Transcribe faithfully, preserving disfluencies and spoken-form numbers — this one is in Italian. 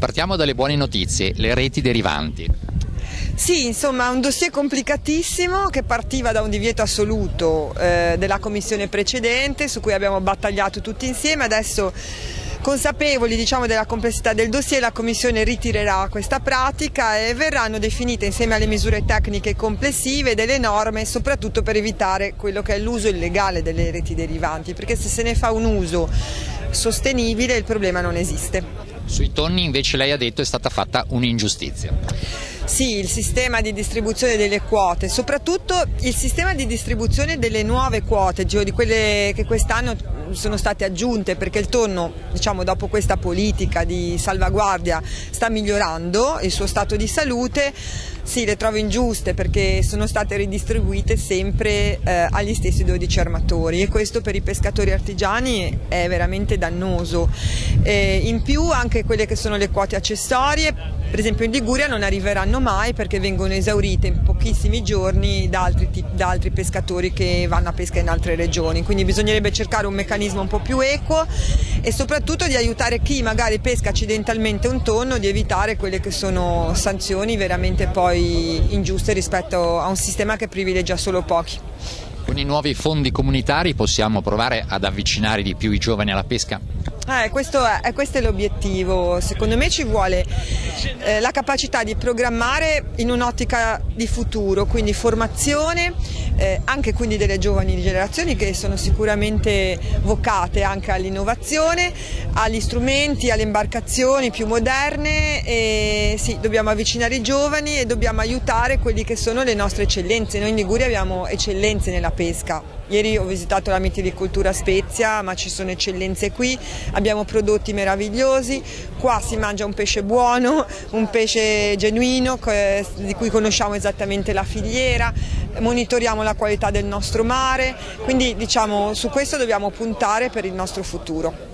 partiamo dalle buone notizie, le reti derivanti. Sì, insomma, un dossier complicatissimo che partiva da un divieto assoluto eh, della commissione precedente, su cui abbiamo battagliato tutti insieme. Adesso, consapevoli, diciamo, della complessità del dossier, la Commissione ritirerà questa pratica e verranno definite, insieme alle misure tecniche complessive, delle norme, soprattutto per evitare quello che è l'uso illegale delle reti derivanti, perché se se ne fa un uso sostenibile il problema non esiste. Sui tonni invece lei ha detto è stata fatta un'ingiustizia. Sì, il sistema di distribuzione delle quote, soprattutto il sistema di distribuzione delle nuove quote, cioè di quelle che quest'anno sono state aggiunte, perché il tonno, diciamo, dopo questa politica di salvaguardia sta migliorando il suo stato di salute. Sì, le trovo ingiuste perché sono state ridistribuite sempre eh, agli stessi dodici armatori e questo per i pescatori artigiani è veramente dannoso. Eh, in più anche quelle che sono le quote accessorie, per esempio in Liguria, non arriveranno mai perché vengono esaurite in pochissimi giorni da altri, da altri pescatori che vanno a pesca in altre regioni, quindi bisognerebbe cercare un meccanismo un po' più equo e soprattutto di aiutare chi magari pesca accidentalmente un tonno, di evitare quelle che sono sanzioni veramente poi ingiuste rispetto a un sistema che privilegia solo pochi. Con i nuovi fondi comunitari possiamo provare ad avvicinare di più i giovani alla pesca? Eh, questo è, questo è l'obiettivo. Secondo me ci vuole eh, la capacità di programmare in un'ottica di futuro, quindi formazione, eh, anche quindi delle giovani generazioni che sono sicuramente vocate anche all'innovazione, agli strumenti, alle imbarcazioni più moderne. E sì, dobbiamo avvicinare i giovani e dobbiamo aiutare quelli che sono le nostre eccellenze. Noi in Liguria abbiamo eccellenze nella pesca. Ieri ho visitato la mitilicoltura Spezia, ma ci sono eccellenze qui, abbiamo prodotti meravigliosi, qua si mangia un pesce buono, un pesce genuino di cui conosciamo esattamente la filiera, monitoriamo la qualità del nostro mare, quindi diciamo su questo dobbiamo puntare per il nostro futuro.